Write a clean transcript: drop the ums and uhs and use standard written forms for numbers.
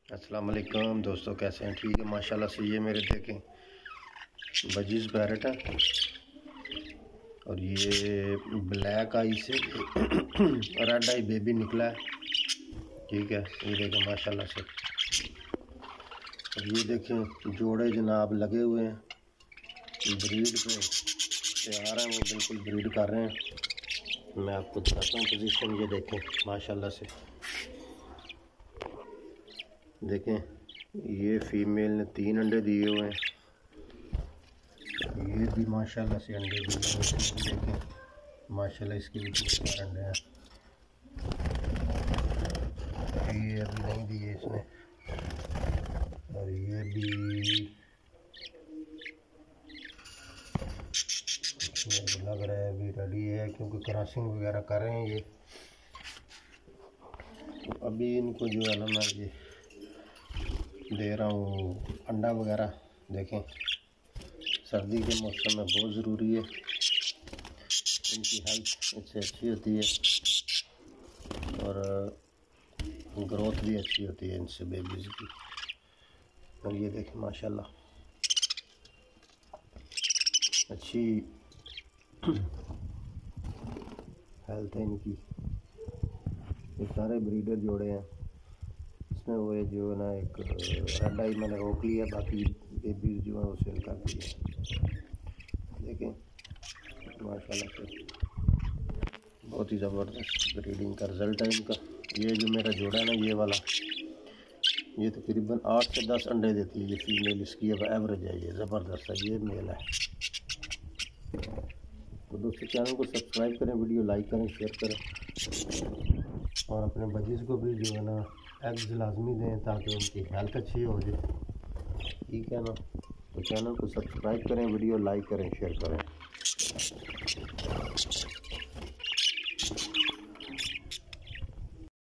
अस्सलाम वालेकुम दोस्तों, कैसे हैं? ठीक है माशाल्लाह से। ये मेरे देखें बजीज पैरट है और ये ब्लैक आई से रेड आई बेबी निकला है। ठीक है, ये देखें माशाल्लाह से। और ये देखें जोड़े जनाब लगे हुए हैं, ब्रीड पे तैयार हैं, वो बिल्कुल ब्रीड कर रहे हैं। मैं आपको दिखाता हूँ पोजीशन। ये देखें माशाल्लाह से, देखें ये फीमेल ने 3 अंडे दिए हुए हैं, ये भी माशाल्लाह से अंडे दिए हुए हैं। देखें माशाल्लाह इसके भी 4 अंडे हैं। ये अभी नहीं दिए इसने, और ये भी लग रहा है अभी रेडी है, क्योंकि क्रॉसिंग वगैरह कर रहे हैं ये। अभी इनको जो है ना मैं ये दे रहा हूँ अंडा वगैरह। देखें सर्दी के मौसम में बहुत ज़रूरी है, इनकी हेल्थ इससे अच्छी होती है और ग्रोथ भी अच्छी होती है इनसे बेबीज़ की। और ये देखें माशाल्लाह अच्छी हेल्थ है इनकी। ये सारे ब्रीडर जोड़े हैं, इसमें वो है जो है ना एक रेड आई मैंने रोक लिया, बाकी बेबीज जो है वो सेल कर दी है। देखें माशाल्लाह से बहुत ही ज़बरदस्त ब्रीडिंग का रिज़ल्ट है इनका। ये जो मेरा जोड़ा है ना ये वाला, ये तकरीबन 8 से 10 अंडे देती है ये फीमेल, इसकी अब एवरेज है। ये ज़बरदस्त है, ये मेल है। तो दोस्तों चैनल को सब्सक्राइब करें, वीडियो लाइक करें, शेयर करें और अपने बजीज़ को भी जो है ना एग्स लाजमी दें ताकि उनकी हेल्थ अच्छी हो जाए। ठीक है ना, तो चैनल को सब्सक्राइब करें, वीडियो लाइक करें, शेयर करें।